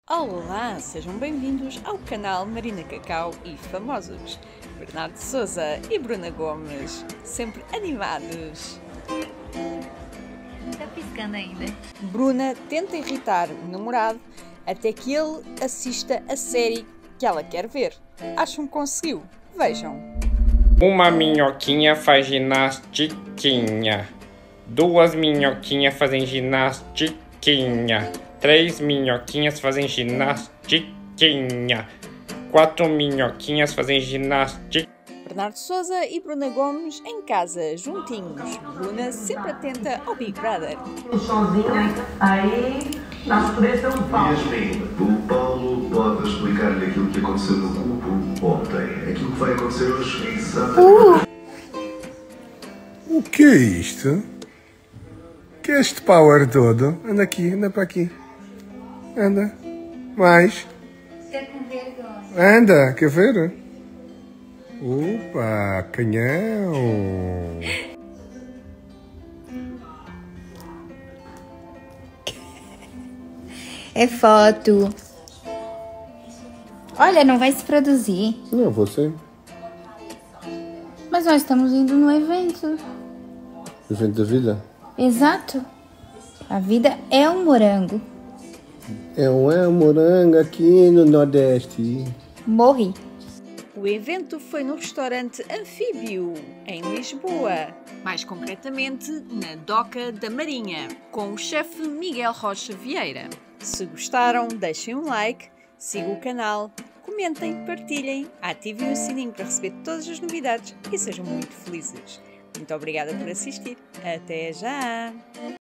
Olá, sejam bem-vindos ao canal Marina Cacau e Famosos. Bernardo Souza e Bruna Gomes, sempre animados. Está piscando ainda. Bruna tenta irritar o namorado até que ele assista a série que ela quer ver. Acham que conseguiu? Vejam. Uma minhoquinha faz ginastiquinha. Duas minhoquinhas fazem ginastiquinha. Três minhoquinhas fazem ginastiquinha. Quatro minhoquinhas fazem ginastiquinha. Bernardo Souza e Bruna Gomes em casa, juntinhos. Bruna sempre atenta ao Big Brother. Sozinha, aí na surpresa o Paulo. O Paulo pode explicar-lhe aquilo que aconteceu no grupo ontem. Aquilo que vai acontecer hoje é exatamente. O que é isto? O que é este power todo? Anda aqui, anda para aqui. Anda. Mais. Fica com vergonha. Anda, quer ver? Opa, canhão. É foto. Olha, não vai se produzir. Não, você. Mas nós estamos indo no evento. Evento da vida. Exato. A vida é um morango. É um morango aqui no Nordeste. Morri. O evento foi no restaurante Anfíbio, em Lisboa, mais concretamente na Doca da Marinha, com o chefe Miguel Rocha Vieira. Se gostaram, deixem um like, sigam o canal, comentem, partilhem, ativem o sininho para receber todas as novidades e sejam muito felizes. Muito obrigada por assistir. Até já!